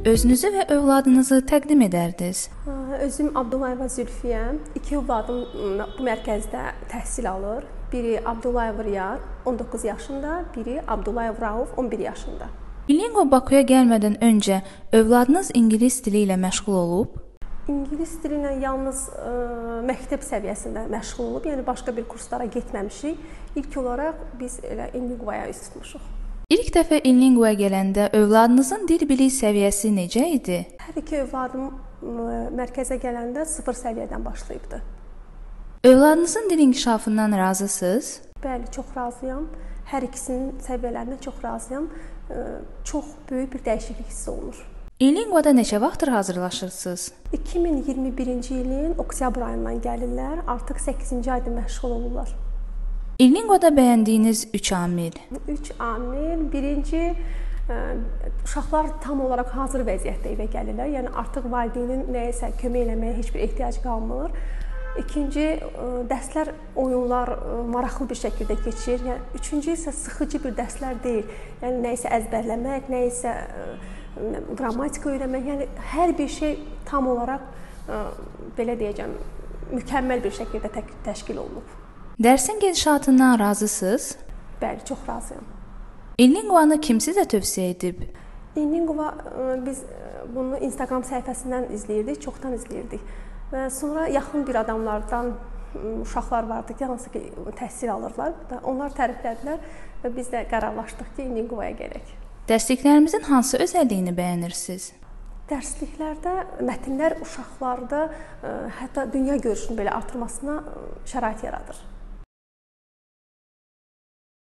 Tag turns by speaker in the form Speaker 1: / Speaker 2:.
Speaker 1: Özünüzü və övladınızı təqdim edərdiniz.
Speaker 2: Özüm Abdullayeva Zülfiyəm. 2 övladım bu mərkəzdə təhsil alır. Biri Abdullayev Riyar, 19 yaşında, biri Abdullayev Rauf, 11 yaşında.
Speaker 1: Bilinqo Bakıya gəlmədən öncə övladınız ingilis dili ilə məşğul olub?
Speaker 2: İngilis dili ilə yalnız məktəb səviyyəsində məşğul olub, yəni başqa bir kurslara getməmişik. İlk olaraq biz elə inlingvaya üst tutmuşuq.
Speaker 1: İlk dəfə inlingvaya gələndə övladınızın dil bilik səviyyəsi necə idi?
Speaker 2: Hər iki övladım mərkəzə gələndə 0 səviyyədən başlayıbdı.
Speaker 1: Övladınızın dil inkişafından razısınız?
Speaker 2: Bəli, çox razıyam. Hər ikisinin səviyyələrindən çox razıyam. Çox böyük bir dəyişiklik hiss olunur.
Speaker 1: İnlingvada neçə vaxtdır hazırlaşırsınız?
Speaker 2: 2021-ci ilin oktyabr ayından gəlirlər. Artıq 8-ci ayda məşğul olurlar.
Speaker 1: İnlingvada bəyəndiyiniz 3 amil.
Speaker 2: 3 amil. Birinci, uşaqlar tam olaraq hazır vəziyyətdə evə gəlirlər. Yəni artıq valideynin nəyəsə kömək eləməyə heç bir ehtiyac qalmır. İkinci, dərslər, oyunlar maraqlı bir şəkildə keçir. Yəni üçüncü isə sıxıcı bir dərslər deyil. Yəni nəyisə əzbərləmək, nəyisə qrammatika öyrənmək, yəni hər bir şey tam olaraq belə deyəcəm, mükəmməl bir şəkildə təşkil olunub.
Speaker 1: Dərsin gedişatından razısınız?
Speaker 2: Bəli, çox razıyam.
Speaker 1: İnlingvanı kim sizə tövsiyə edib?
Speaker 2: İnlingva biz bunu Instagram səhifəsindən izləyirdik, çoxdan izləyirdik. Və sonra yaxın bir adamlardan uşaqlar vardı ki, hansı ki təhsil alırlar. Onlar təriflədilər və biz də qərarlaşdıq ki, İnlingvaya gələk.
Speaker 1: Dərsliklərimizin hansı özəlliyini bəyənirsiniz?
Speaker 2: Dərsliklərdə mətnlər uşaqlarda hətta dünya görüşünü belə artırmasına şərait yaradır.